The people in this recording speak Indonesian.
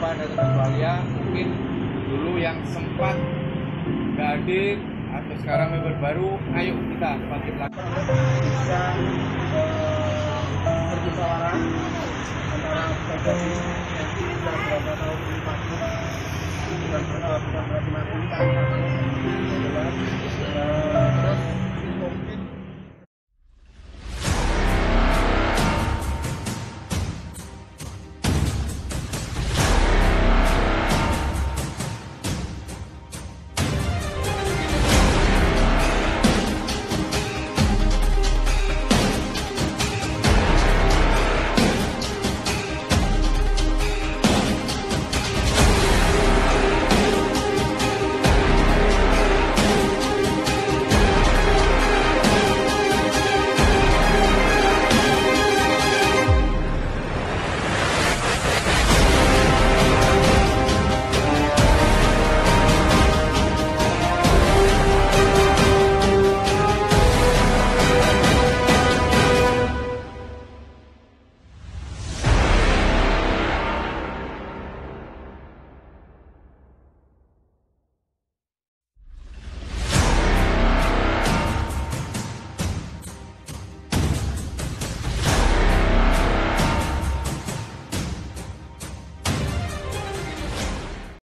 beberapa dari Australia mungkin dulu yang sempat nggak hadir atau sekarang member baru, ayo kita bangkit lagi. Bisa bermusyawarah antara pribadi yang sudah berapa tahun dimaksud bukan berarti mati terus